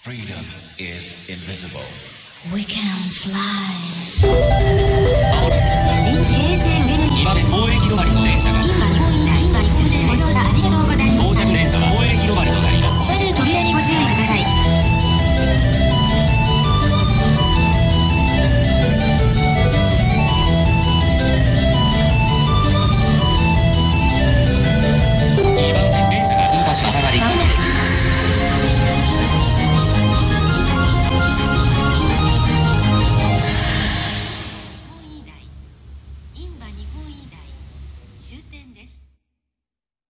Freedom is invisible. We can fly. 2番線上に貿易止まりの電車が